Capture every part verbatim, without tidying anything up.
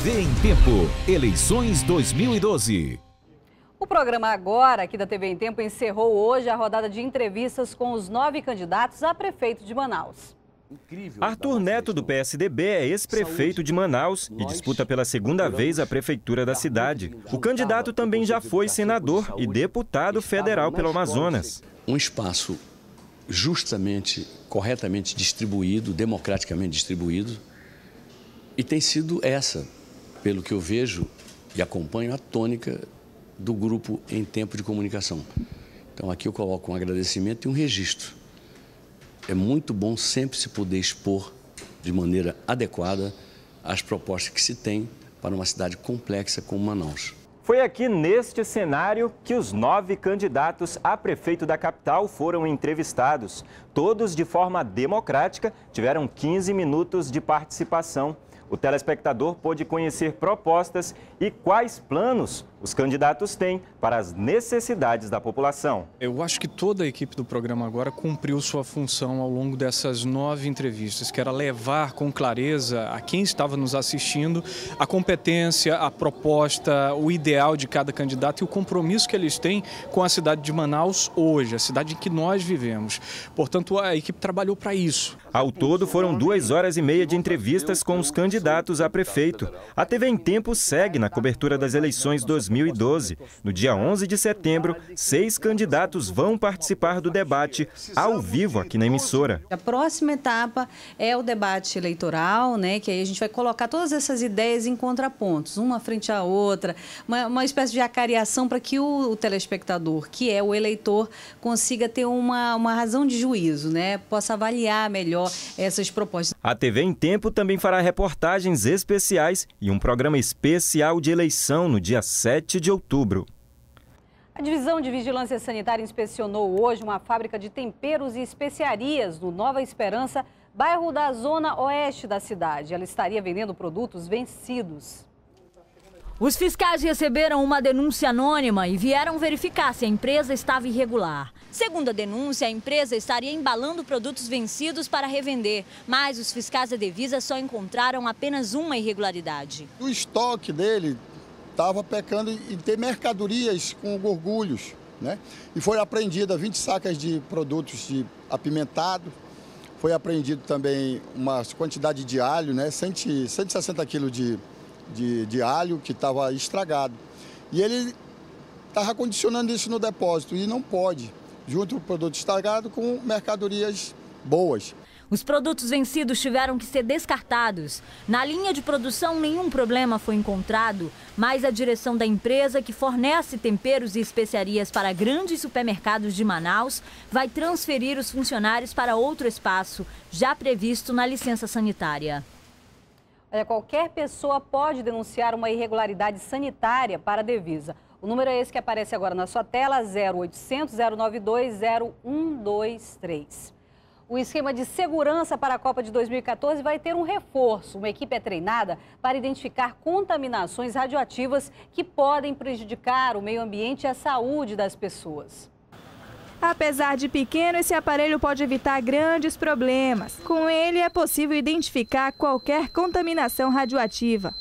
V em Tempo, eleições dois mil e doze. O programa Agora, aqui da T V em Tempo, encerrou hoje a rodada de entrevistas com os nove candidatos a prefeito de Manaus. Arthur Neto, do P S D B, é ex-prefeito de Manaus e disputa pela segunda vez a prefeitura da cidade. O candidato também já foi senador e deputado federal pelo Amazonas. Um espaço justamente, corretamente distribuído, democraticamente distribuído, e tem sido essa, pelo que eu vejo e acompanho, a tônica do grupo Em Tempo de Comunicação. Então aqui eu coloco um agradecimento e um registro. É muito bom sempre se poder expor de maneira adequada as propostas que se tem para uma cidade complexa como Manaus. Foi aqui neste cenário que os nove candidatos a prefeito da capital foram entrevistados. Todos de forma democrática, tiveram quinze minutos de participação. O telespectador pôde conhecer propostas e quais planos os candidatos têm para as necessidades da população. Eu acho que toda a equipe do programa Agora cumpriu sua função ao longo dessas nove entrevistas, que era levar com clareza a quem estava nos assistindo a competência, a proposta, o ideal de cada candidato e o compromisso que eles têm com a cidade de Manaus hoje, a cidade em que nós vivemos. Portanto, a equipe trabalhou para isso. Ao todo, foram duas horas e meia de entrevistas com os candidatos a prefeito. A T V em Tempo segue na cobertura das eleições dois mil e doze. No dia onze de setembro, seis candidatos vão participar do debate ao vivo aqui na emissora. A próxima etapa é o debate eleitoral, né, que aí a gente vai colocar todas essas ideias em contrapontos, uma frente à outra, uma, uma espécie de acariação para que o, o telespectador, que é o eleitor, consiga ter uma, uma razão de juízo, né, possa avaliar melhor essas propostas. A T V em Tempo também fará reportagens especiais e um programa especial de eleição no dia sete de outubro. A Divisão de Vigilância Sanitária inspecionou hoje uma fábrica de temperos e especiarias no Nova Esperança, bairro da zona oeste da cidade. Ela estaria vendendo produtos vencidos. Os fiscais receberam uma denúncia anônima e vieram verificar se a empresa estava irregular. Segundo a denúncia, a empresa estaria embalando produtos vencidos para revender, mas os fiscais da Devisa só encontraram apenas uma irregularidade. O estoque dele estava pecando em ter mercadorias com gorgulhos, né? E foi apreendida vinte sacas de produtos de apimentado, foi apreendido também uma quantidade de alho, né? cento e sessenta quilos de De, de alho que estava estragado. E ele estava condicionando isso no depósito e não pode, junto o produto estragado com mercadorias boas. Os produtos vencidos tiveram que ser descartados. Na linha de produção, nenhum problema foi encontrado, mas a direção da empresa, que fornece temperos e especiarias para grandes supermercados de Manaus, vai transferir os funcionários para outro espaço, já previsto na licença sanitária. Olha, qualquer pessoa pode denunciar uma irregularidade sanitária para a Devisa. O número é esse que aparece agora na sua tela, zero oitocentos, zero nove dois, zero um dois três. O esquema de segurança para a Copa de dois mil e quatorze vai ter um reforço. Uma equipe é treinada para identificar contaminações radioativas que podem prejudicar o meio ambiente e a saúde das pessoas. Apesar de pequeno, esse aparelho pode evitar grandes problemas. Com ele é possível identificar qualquer contaminação radioativa.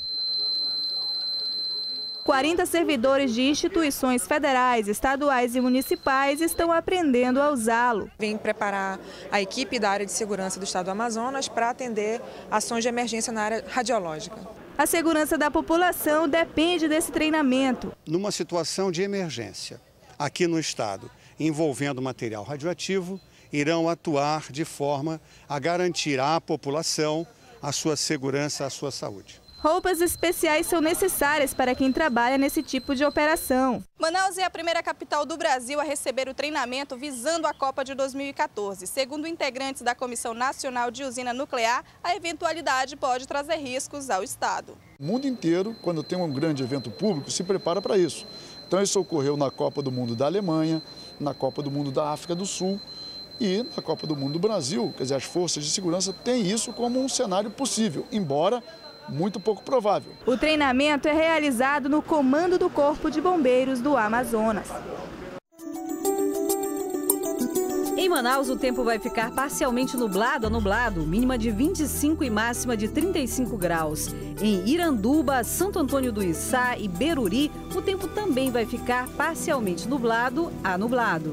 quarenta servidores de instituições federais, estaduais e municipais estão aprendendo a usá-lo. Vim preparar a equipe da área de segurança do estado do Amazonas para atender ações de emergência na área radiológica. A segurança da população depende desse treinamento. Numa situação de emergência, aqui no estado, envolvendo material radioativo, irão atuar de forma a garantir à população a sua segurança, a sua saúde. Roupas especiais são necessárias para quem trabalha nesse tipo de operação. Manaus é a primeira capital do Brasil a receber o treinamento visando a Copa de dois mil e quatorze. Segundo integrantes da Comissão Nacional de Usina Nuclear, a eventualidade pode trazer riscos ao estado. O mundo inteiro, quando tem um grande evento público, se prepara para isso. Então isso ocorreu na Copa do Mundo da Alemanha, na Copa do Mundo da África do Sul e na Copa do Mundo do Brasil. Quer dizer, as forças de segurança têm isso como um cenário possível, embora muito pouco provável. O treinamento é realizado no comando do Corpo de Bombeiros do Amazonas. Em Manaus, o tempo vai ficar parcialmente nublado a nublado, mínima de vinte e cinco e máxima de trinta e cinco graus. Em Iranduba, Santo Antônio do Içá e Beruri, o tempo também vai ficar parcialmente nublado a nublado.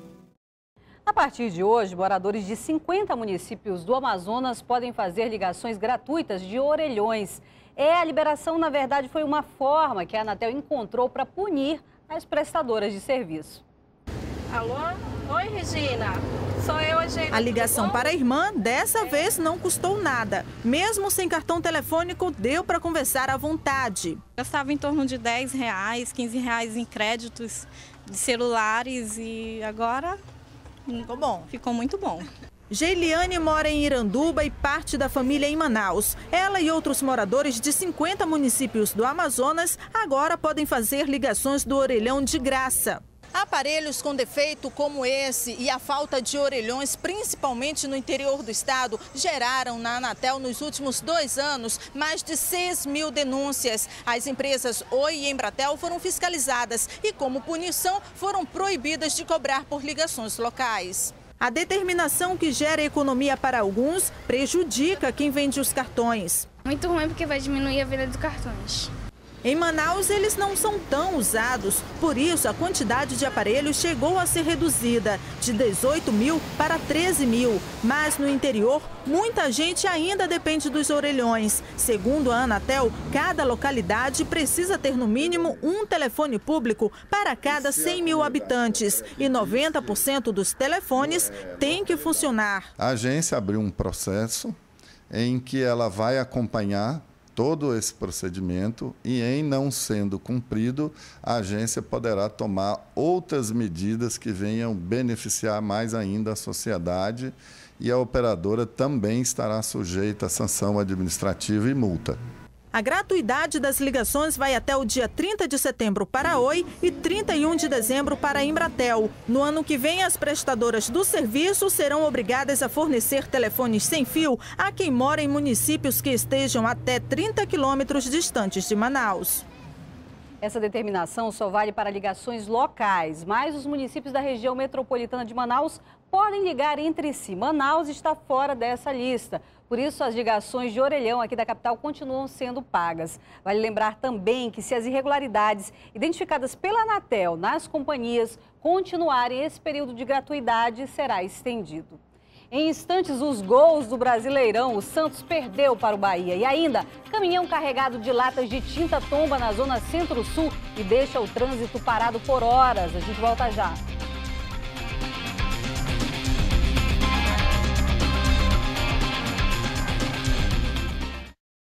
A partir de hoje, moradores de cinquenta municípios do Amazonas podem fazer ligações gratuitas de orelhões. É, a liberação, na verdade, foi uma forma que a Anatel encontrou para punir as prestadoras de serviço. Alô? Oi, Regina. Sou eu, Eugênia. A ligação para a irmã, dessa vez, não custou nada. Mesmo sem cartão telefônico, deu para conversar à vontade. Gastava em torno de dez reais, quinze reais em créditos de celulares e agora ficou bom. Ficou muito bom. Geiliane mora em Iranduba e parte da família em Manaus. Ela e outros moradores de cinquenta municípios do Amazonas agora podem fazer ligações do orelhão de graça. Aparelhos com defeito como esse e a falta de orelhões, principalmente no interior do estado, geraram na Anatel nos últimos dois anos mais de seis mil denúncias. As empresas Oi e Embratel foram fiscalizadas e, como punição, foram proibidas de cobrar por ligações locais. A determinação que gera economia para alguns prejudica quem vende os cartões. Muito ruim porque vai diminuir a venda dos cartões. Em Manaus, eles não são tão usados, por isso a quantidade de aparelhos chegou a ser reduzida, de dezoito mil para treze mil. Mas no interior, muita gente ainda depende dos orelhões. Segundo a Anatel, cada localidade precisa ter no mínimo um telefone público para cada cem mil habitantes. E noventa por cento dos telefones têm que funcionar. A agência abriu um processo em que ela vai acompanhar todo esse procedimento e, em não sendo cumprido, a agência poderá tomar outras medidas que venham beneficiar mais ainda a sociedade e a operadora também estará sujeita a sanção administrativa e multa. A gratuidade das ligações vai até o dia trinta de setembro para a Oi e trinta e um de dezembro para a Embratel. No ano que vem, as prestadoras do serviço serão obrigadas a fornecer telefones sem fio a quem mora em municípios que estejam até trinta quilômetros distantes de Manaus. Essa determinação só vale para ligações locais, mas os municípios da região metropolitana de Manaus podem ligar entre si. Manaus está fora dessa lista. Por isso, as ligações de orelhão aqui da capital continuam sendo pagas. Vale lembrar também que se as irregularidades identificadas pela Anatel nas companhias continuarem, esse período de gratuidade será estendido. Em instantes, os gols do Brasileirão, o Santos perdeu para o Bahia. E ainda, caminhão carregado de latas de tinta tomba na zona centro-sul e deixa o trânsito parado por horas. A gente volta já.